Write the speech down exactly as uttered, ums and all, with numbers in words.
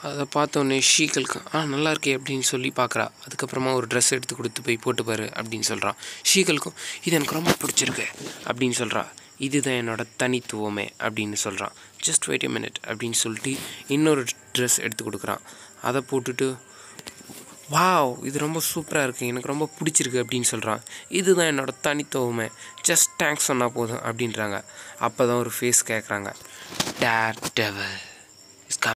அதை பார்த்தோன்னே ஷீகல்க்கு ஆ நல்லா இருக்கே அப்படின்னு சொல்லி பார்க்குறா. அதுக்கப்புறமா ஒரு ட்ரெஸ் எடுத்து கொடுத்து போய் போட்டுப்பாரு அப்படின்னு சொல்கிறான். ஷீகல்க்கும் இது எனக்கு ரொம்ப பிடிச்சிருக்கு அப்படின்னு சொல்கிறா. இதுதான் என்னோடய தனித்துவமே அப்படின்னு சொல்கிறான். ஜஸ்ட் வெயிட் எ மினிட் அப்படின்னு சொல்லிட்டு இன்னொரு ட்ரெஸ் எடுத்து கொடுக்குறான். அதை போட்டுட்டு வாவ் இது ரொம்ப சூப்பராக இருக்குது, எனக்கு ரொம்ப பிடிச்சிருக்கு அப்படின்னு சொல்கிறான். இதுதான் என்னோடய தனித்துவமே, ஜஸ்ட் தேங்க்ஸ் சொன்னால் போதும் அப்படின்றாங்க. அப்போ தான் ஒரு ஃபேஸ் கேட்குறாங்க, டேர் டெவில்.